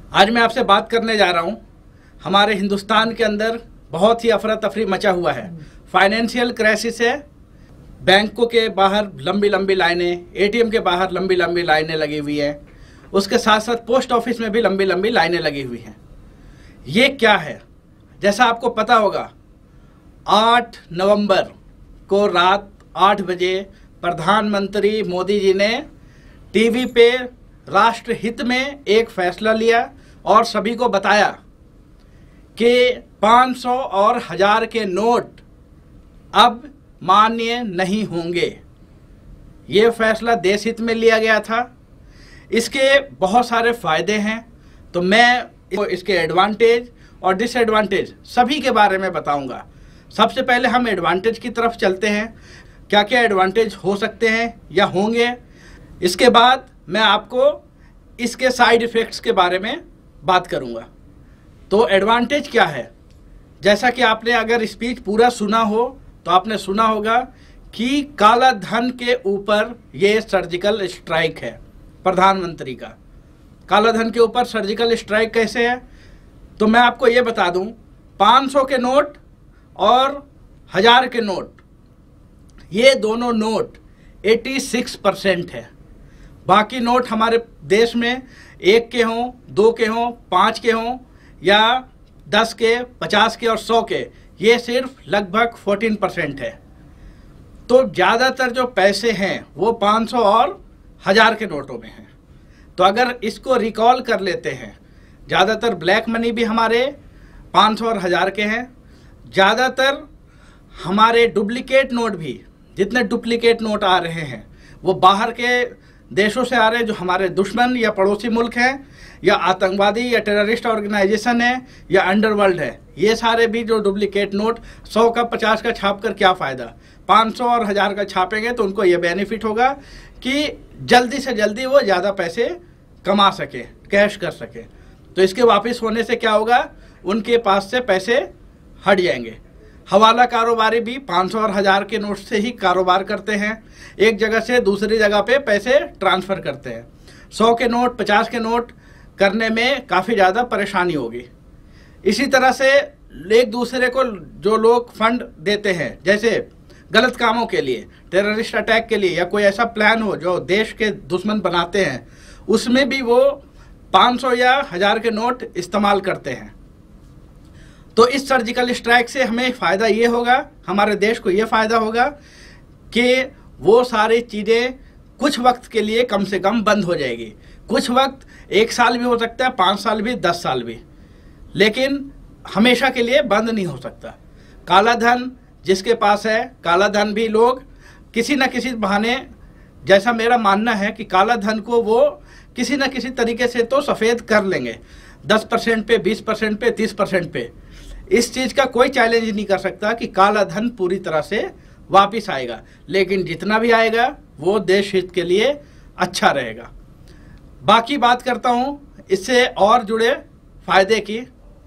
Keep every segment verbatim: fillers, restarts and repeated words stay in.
आज मैं आपसे बात करने जा रहा हूं। हमारे हिंदुस्तान के अंदर बहुत ही अफरा तफरी मचा हुआ है। फाइनेंशियल क्राइसिस है, बैंकों के बाहर लंबी लंबी लाइनें, एटीएम के बाहर लंबी लंबी लाइनें लगी हुई हैं, उसके साथ साथ पोस्ट ऑफिस में भी लंबी लंबी लाइनें लगी हुई हैं। ये क्या है? जैसा आपको पता होगा, आठ नवंबर को रात आठ बजे प्रधानमंत्री मोदी जी ने टीवी पे राष्ट्र हित में एक फैसला लिया और सभी को बताया कि पाँच सौ और हजार के नोट अब मान्य नहीं होंगे। ये फैसला देश हित में लिया गया था। इसके बहुत सारे फायदे हैं, तो मैं इसके एडवांटेज और डिसएडवांटेज सभी के बारे में बताऊंगा। सबसे पहले हम एडवांटेज की तरफ चलते हैं, क्या क्या एडवांटेज हो सकते हैं या होंगे। इसके बाद मैं आपको इसके साइड इफ़ेक्ट्स के बारे में बात करूंगा। तो एडवांटेज क्या है? जैसा कि आपने अगर स्पीच पूरा सुना हो तो आपने सुना होगा कि काला धन के ऊपर ये सर्जिकल स्ट्राइक है प्रधानमंत्री का। काला धन के ऊपर सर्जिकल स्ट्राइक कैसे है? तो मैं आपको ये बता दूं, पाँच सौ के नोट और हजार के नोट, ये दोनों नोट छियासी परसेंट है। बाकी नोट हमारे देश में एक के हों, दो के हों, पाँच के हों या दस के, पचास के और सौ के, ये सिर्फ लगभग चौदह परसेंट है। तो ज़्यादातर जो पैसे हैं वो पाँच सौ और हज़ार के नोटों में हैं। तो अगर इसको रिकॉल कर लेते हैं, ज़्यादातर ब्लैक मनी भी हमारे पाँच सौ और हज़ार के हैं। ज़्यादातर हमारे डुप्लीकेट नोट भी, जितने डुप्लीकेट नोट आ रहे हैं वो बाहर के देशों से आ रहे हैं, जो हमारे दुश्मन या पड़ोसी मुल्क हैं या आतंकवादी या टेररिस्ट ऑर्गेनाइजेशन है या अंडरवर्ल्ड है। ये सारे भी जो डुप्लीकेट नोट सौ का पचास का छाप कर क्या फ़ायदा, पाँच सौ और हज़ार का छापेंगे तो उनको ये बेनिफिट होगा कि जल्दी से जल्दी वो ज़्यादा पैसे कमा सके, कैश कर सके। तो इसके वापस होने से क्या होगा, उनके पास से पैसे हट जाएंगे। हवाला कारोबारी भी पाँच सौ और हज़ार के नोट से ही कारोबार करते हैं, एक जगह से दूसरी जगह पे पैसे ट्रांसफ़र करते हैं। सौ के नोट, पचास के नोट करने में काफ़ी ज़्यादा परेशानी होगी। इसी तरह से एक दूसरे को जो लोग फंड देते हैं, जैसे गलत कामों के लिए, टेररिस्ट अटैक के लिए या कोई ऐसा प्लान हो जो देश के दुश्मन बनाते हैं, उसमें भी वो पाँच सौ या हज़ार के नोट इस्तेमाल करते हैं। तो इस सर्जिकल स्ट्राइक से हमें फ़ायदा ये होगा, हमारे देश को ये फ़ायदा होगा कि वो सारी चीज़ें कुछ वक्त के लिए कम से कम बंद हो जाएगी। कुछ वक्त एक साल भी हो सकता है, पाँच साल भी, दस साल भी, लेकिन हमेशा के लिए बंद नहीं हो सकता। काला धन जिसके पास है, काला धन भी लोग किसी न किसी बहाने, जैसा मेरा मानना है कि काला धन को वो किसी न किसी तरीके से तो सफ़ेद कर लेंगे, दस परसेंट पे, बीस परसेंट पे, तीस परसेंट पे। इस चीज़ का कोई चैलेंज नहीं कर सकता कि काला धन पूरी तरह से वापस आएगा, लेकिन जितना भी आएगा वो देश हित के लिए अच्छा रहेगा। बाकी बात करता हूँ इससे और जुड़े फ़ायदे की।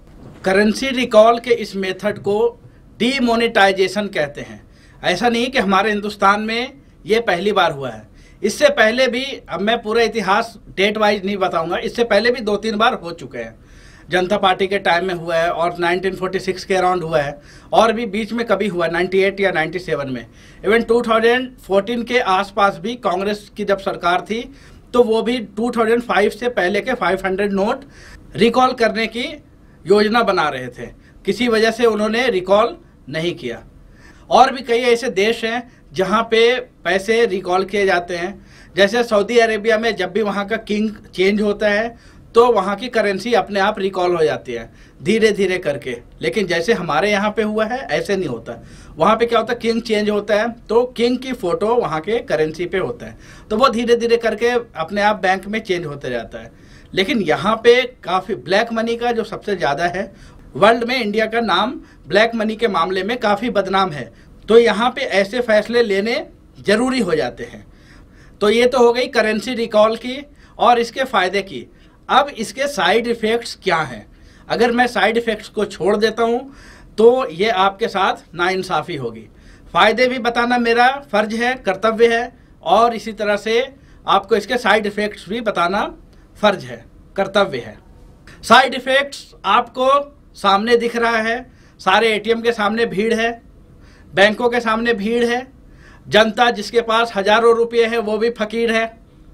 करेंसी रिकॉल के इस मेथड को डीमोनेटाइजेशन कहते हैं। ऐसा नहीं कि हमारे हिंदुस्तान में ये पहली बार हुआ है, इससे पहले भी, अब मैं पूरा इतिहास डेट वाइज नहीं बताऊंगा, इससे पहले भी दो तीन बार हो चुके हैं। जनता पार्टी के टाइम में हुआ है और नाइनटीन फोर्टी सिक्स के अराउंड हुआ है, और भी बीच में कभी हुआ नाइन्टी एट या नाइन्टी सेवन में। इवन टू थाउजेंड फोर्टीन के आसपास भी कांग्रेस की जब सरकार थी तो वो भी टू थाउजेंड फाइव से पहले के पाँच सौ नोट रिकॉल करने की योजना बना रहे थे। किसी वजह से उन्होंने रिकॉल नहीं किया। और भी कई ऐसे देश हैं जहाँ पे पैसे रिकॉल किए जाते हैं, जैसे सऊदी अरेबिया में जब भी वहाँ का किंग चेंज होता है तो वहाँ की करेंसी अपने आप रिकॉल हो जाती है धीरे धीरे करके। लेकिन जैसे हमारे यहाँ पे हुआ है ऐसे नहीं होता। वहाँ पे क्या होता है, किंग चेंज होता है तो किंग की फ़ोटो वहाँ के करेंसी पे होता है, तो वो धीरे धीरे करके अपने आप बैंक में चेंज होते जाता है। लेकिन यहाँ पे काफ़ी ब्लैक मनी का जो सबसे ज़्यादा है, वर्ल्ड में इंडिया का नाम ब्लैक मनी के मामले में काफ़ी बदनाम है, तो यहाँ पे ऐसे फैसले लेने ज़रूरी हो जाते हैं। तो ये तो हो गई करेंसी रिकॉल की और इसके फ़ायदे की। अब इसके साइड इफ़ेक्ट्स क्या हैं? अगर मैं साइड इफ़ेक्ट्स को छोड़ देता हूँ तो ये आपके साथ नाइंसाफ़ी होगी। फ़ायदे भी बताना मेरा फ़र्ज है, कर्तव्य है, और इसी तरह से आपको इसके साइड इफ़ेक्ट्स भी बताना फ़र्ज है, कर्तव्य है। साइड इफेक्ट्स आपको सामने दिख रहा है, सारे एटीएम के सामने भीड़ है, बैंकों के सामने भीड़ है, जनता जिसके पास हजारों रुपये है वो भी फकीर है।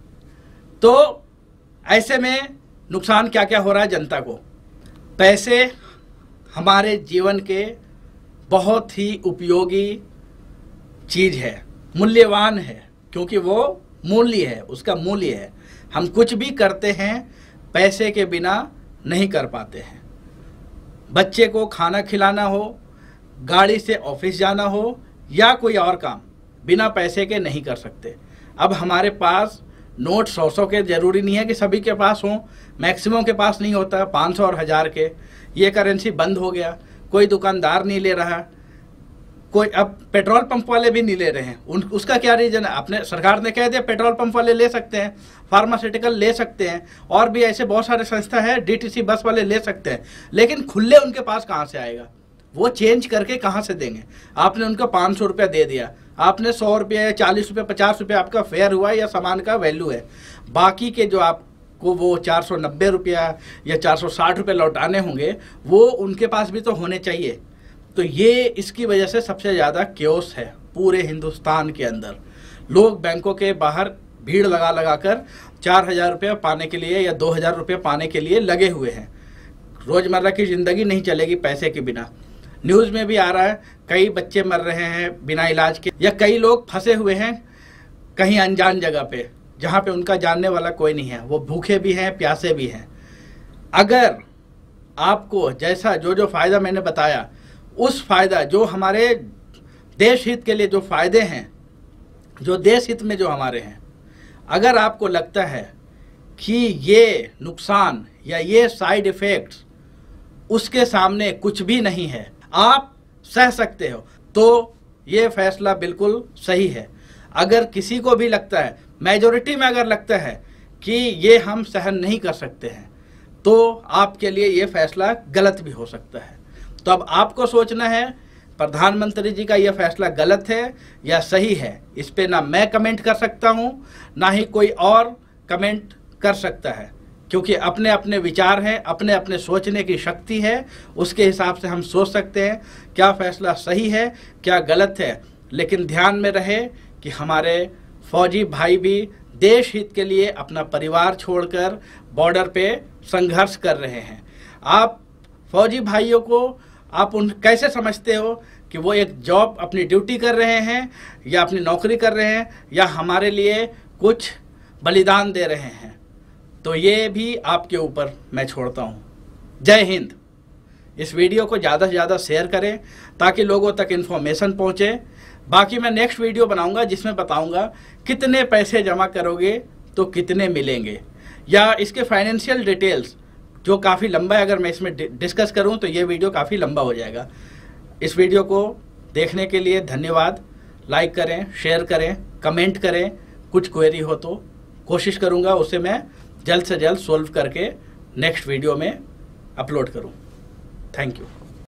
तो ऐसे में नुकसान क्या क्या हो रहा है जनता को। पैसे हमारे जीवन के बहुत ही उपयोगी चीज़ है, मूल्यवान है, क्योंकि वो मूल्य है, उसका मूल्य है। हम कुछ भी करते हैं पैसे के बिना नहीं कर पाते हैं। बच्चे को खाना खिलाना हो, गाड़ी से ऑफिस जाना हो या कोई और काम बिना पैसे के नहीं कर सकते। अब हमारे पास नोट सौ सौ के ज़रूरी नहीं है कि सभी के पास हों, मैक्सिमम के पास नहीं होता, पाँच सौ और हज़ार के। ये करेंसी बंद हो गया, कोई दुकानदार नहीं ले रहा, कोई अब पेट्रोल पंप वाले भी नहीं ले रहे हैं। उन उसका क्या रीज़न है? अपने सरकार ने कह दिया पेट्रोल पंप वाले ले सकते हैं, फार्मास्यूटिकल ले सकते हैं, और भी ऐसे बहुत सारे संस्था है, डीटीसी बस वाले ले सकते हैं, लेकिन खुले उनके पास कहाँ से आएगा? वो चेंज करके कहाँ से देंगे? आपने उनको पाँच सौ रुपया दे दिया, आपने सौ रुपये या चालीस रुपये पचास रुपये आपका फेयर हुआ या सामान का वैल्यू है, बाकी के जो आपको वो चार सौ नब्बे रुपया या चार सौ साठ रुपये लौटाने होंगे वो उनके पास भी तो होने चाहिए। तो ये इसकी वजह से सबसे ज़्यादा क्योस है पूरे हिंदुस्तान के अंदर। लोग बैंकों के बाहर भीड़ लगा लगा कर चार हज़ार रुपये पाने के लिए या दो हज़ार रुपये पाने के लिए लगे हुए हैं। रोज़मर्रा की ज़िंदगी नहीं चलेगी पैसे के बिना। न्यूज़ में भी आ रहा है कई बच्चे मर रहे हैं बिना इलाज के, या कई लोग फंसे हुए हैं कहीं अनजान जगह पे जहाँ पे उनका जानने वाला कोई नहीं है, वो भूखे भी हैं प्यासे भी हैं। अगर आपको जैसा जो जो फ़ायदा मैंने बताया, उस फ़ायदा जो हमारे देश हित के लिए जो फ़ायदे हैं, जो देश हित में जो हमारे हैं, अगर आपको लगता है कि ये नुकसान या ये साइड इफ़ेक्ट्स उसके सामने कुछ भी नहीं है, आप सह सकते हो, तो ये फैसला बिल्कुल सही है। अगर किसी को भी लगता है, मेजॉरिटी में अगर लगता है कि ये हम सहन नहीं कर सकते हैं, तो आपके लिए ये फैसला गलत भी हो सकता है। तो अब आपको सोचना है प्रधानमंत्री जी का यह फैसला गलत है या सही है। इस पे ना मैं कमेंट कर सकता हूँ, ना ही कोई और कमेंट कर सकता है, क्योंकि अपने अपने विचार हैं, अपने अपने सोचने की शक्ति है, उसके हिसाब से हम सोच सकते हैं क्या फैसला सही है क्या गलत है। लेकिन ध्यान में रहे कि हमारे फौजी भाई भी देश हित के लिए अपना परिवार छोड़कर बॉर्डर पे संघर्ष कर रहे हैं। आप फौजी भाइयों को आप उन कैसे समझते हो कि वो एक जॉब अपनी ड्यूटी कर रहे हैं या अपनी नौकरी कर रहे हैं या हमारे लिए कुछ बलिदान दे रहे हैं? तो ये भी आपके ऊपर मैं छोड़ता हूँ। जय हिंद। इस वीडियो को ज़्यादा से ज़्यादा शेयर करें ताकि लोगों तक इन्फॉर्मेशन पहुँचे। बाकी मैं नेक्स्ट वीडियो बनाऊंगा जिसमें बताऊंगा कितने पैसे जमा करोगे तो कितने मिलेंगे, या इसके फाइनेंशियल डिटेल्स जो काफ़ी लंबा है। अगर मैं इसमें डिस्कस करूं तो ये वीडियो काफ़ी लंबा हो जाएगा। इस वीडियो को देखने के लिए धन्यवाद। लाइक करें, शेयर करें, कमेंट करें। कुछ क्वेरी हो तो कोशिश करूंगा उसे मैं जल्द से जल्द सोल्व करके नेक्स्ट वीडियो में अपलोड करूं। Thank you.